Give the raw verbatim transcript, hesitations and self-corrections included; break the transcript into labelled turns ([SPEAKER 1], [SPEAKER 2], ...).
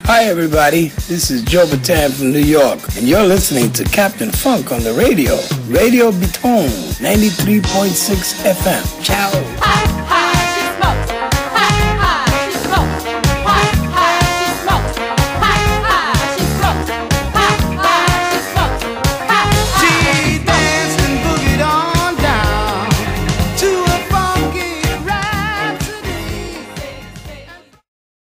[SPEAKER 1] Hi everybody, this is Joe Bataan from New York, and you're listening to Captain Funk on the radio. Radio Béton, ninety-three point six F M. Ciao.